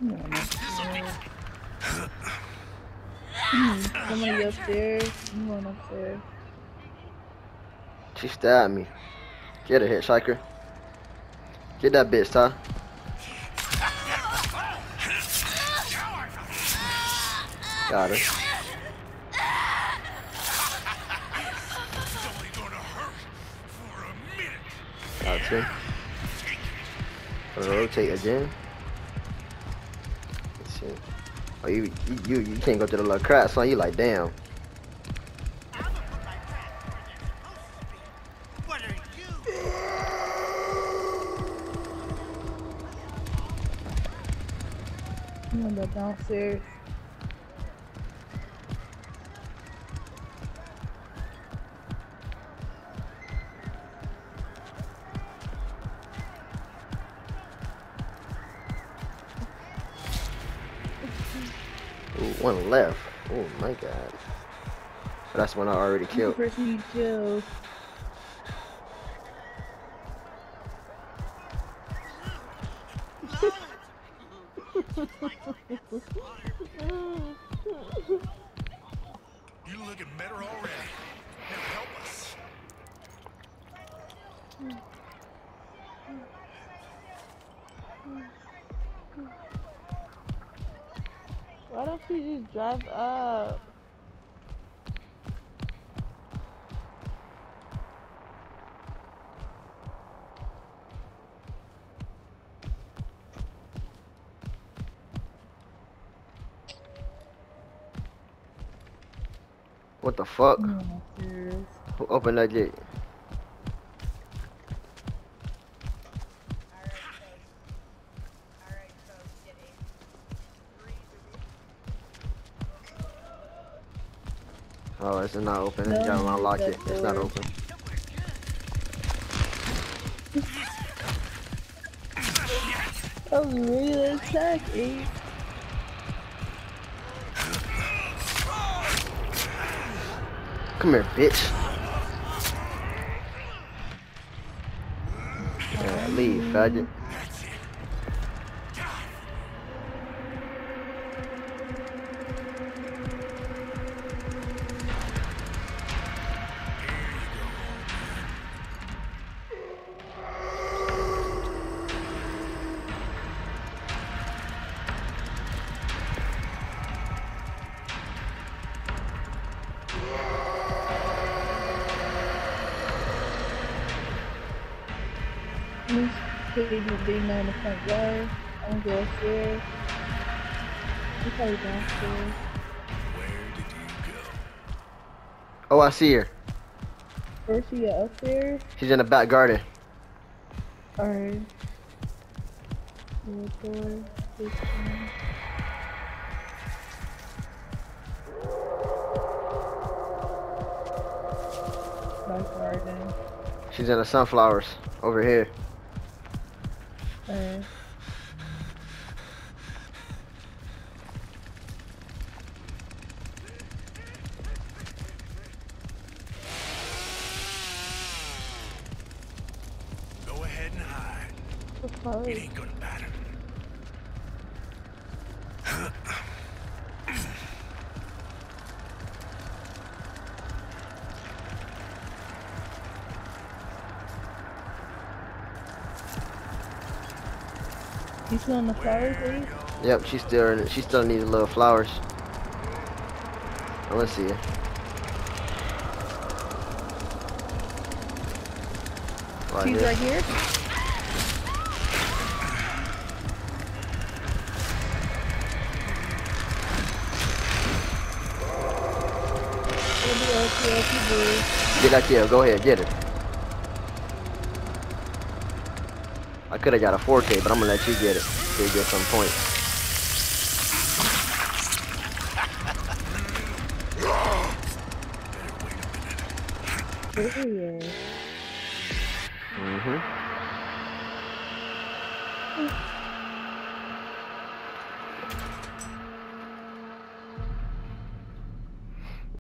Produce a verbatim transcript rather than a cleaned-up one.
Somebody upstairs. I'm going upstairs. She stabbed me. Get her, hitchhiker. Get that bitch, Ty. Got her. Got her. Rotate again. Let's see. Oh, you, you, you, you can't go to the little crack, son. You like, damn. I'm gonna go downstairs. Ooh, one left. Oh my god. But that's one I already killed. The person you killed. You're looking better already. Now help us. Why don't you just drive up? What the fuck? Oh, Who opened that gate? Oh, it's not open. No, You gotta unlock it. It's not door. open. I was really attacking. Come here, bitch. Yeah, leave, faggot. This kid was being on the front yard. I'm gonna go upstairs. He's probably downstairs. Where did you go? Oh, I see her. Where's she at? Upstairs? She's in the back garden. Alright. Door, this one. Back garden. She's in the sunflowers over here. Alright. Go ahead and hide. The fuck? It ain't gonna matter. You still on the flowers, Lee? Yep, she's still in it. She still needs little flowers. Oh, let's see her. Right She's here. right here? Get that kill. Go ahead, get it. I could have got a four K, but I'm gonna let you get it. So you get some points. Yeah. Mm-hmm.